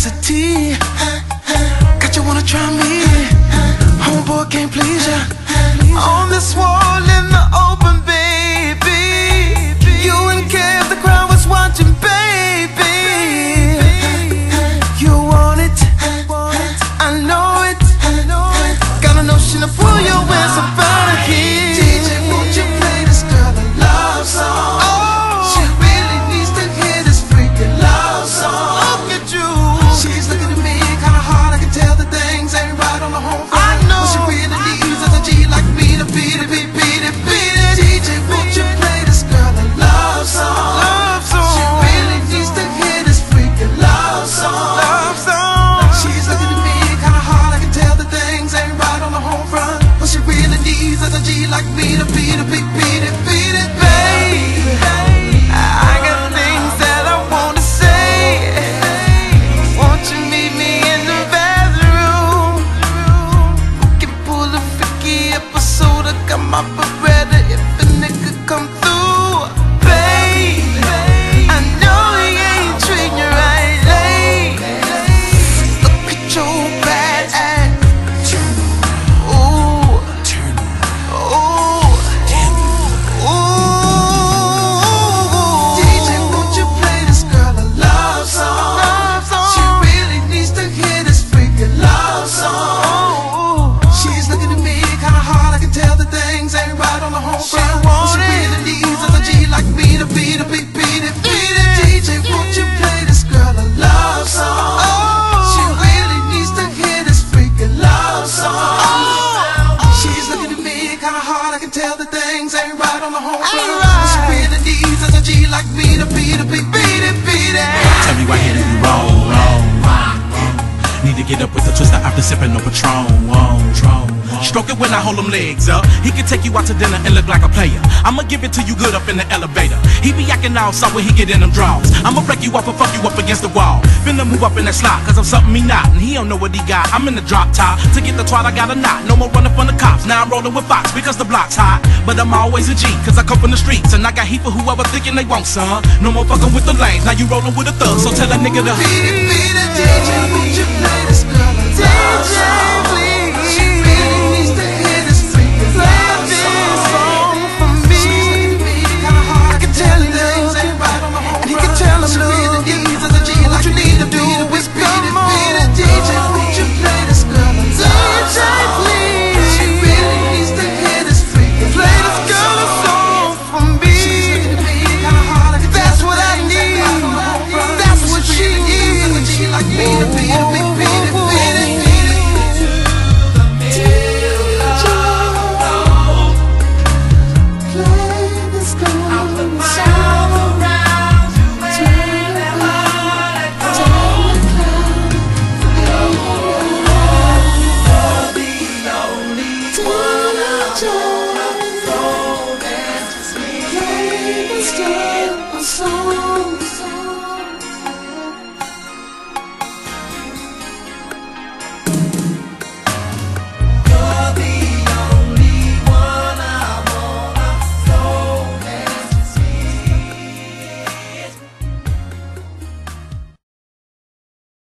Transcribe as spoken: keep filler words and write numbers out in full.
curiosity. Got you wanna try me. Homeboy can't please ya. On this wall in the open, baby. You and Kev, the crowd was watching, baby. You want it, I know it. Got a notion to pull your ass up out of here. D J, won't you play this girl a love song? Oh, she really needs to hear this freaking love song. Look at you, she's looking at me kinda hard. I can tell the things ain't right on the home front. I know what she really needs is a G like me to beat it, beat it, beat it, beat it. D J, won't you play this girl a love song? Love song. She really needs to hear this freaking love song. Love song. She's looking at me kinda hard. I can tell the things ain't right on the home front. What she really needs is a G like me to beat it, beat, beat it, beat it, babe. I got things that I wanna say. Won't you meet me in the bathroom? We can pull a freaky episode. I got my beretta if a nigga come through, babe. I know he ain't treating you right, late. Look at your bad ass. Ooh, ooh, ooh. D J, won't you play this girl a love song? She really needs to hear this freaking love song. She's looking at me kinda hard. I can tell the things ain't right on the home front. What she really needs is a G like me to beat it, beat, beat it, beat it. D J, won't you play this girl a love song? She really needs to hear this freaking love song. She's looking at me kinda hard. I can tell the things ain't right on the home front. What she really needs is a G like me to beat it, beat, beat it, beat it. Tell me why hitting you wrong, wrong, wrong. Need to get up with the twister after sipping no Patron. Whoa, whoa. Stroke it when I hold them legs up. He can take you out to dinner and look like a player. I'ma give it to you good up in the elevator. He be acting all soft when he get in them draws. I'ma break you up and fuck you up against the wall. Finna move up in that slot, cause I'm something he not. And he don't know what he got. I'm in the drop top. To get the twat I got a knot. No more running from the cops. Now I'm rolling with Fox because the block's hot. But I'm always a G, cause I come from the streets. And I got heat for whoever thinking they want some. No more fucking with the lanes. Now you rolling with a thug. So tell that nigga to beat it, beat it, D J, won't you play this girl a love song? She really needs to hear this freaking love song from me. She's looking at me kinda hard. I can tell him things ain't right on the home front. And he can tell him, look, really needs is a G like you need to do is beat it, beat it. D J, won't you play this girl a love song? She really needs to hear this freaking play this girl a song from me. She's looking at me kinda hard. I can tell that's what I need. That's what she needs. Is a G like me to beat it, beat it, beat it, beat it. So